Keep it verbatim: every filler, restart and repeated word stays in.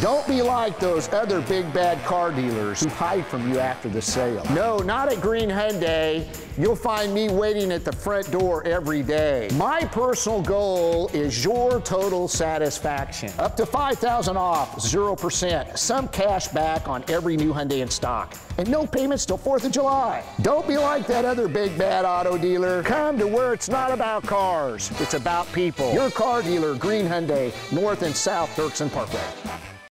Don't be like those other big bad car dealers who hide from you after the sale. No, not at Green Hyundai. You'll find me waiting at the front door every day. My personal goal is your total satisfaction. Up to five thousand dollars off, zero percent, some cash back on every new Hyundai in stock, and no payments till fourth of July. Don't be like that other big bad auto dealer. Come to where it's not about cars, it's about people. Your car dealer, Green Hyundai, North and South Dirksen Parkway.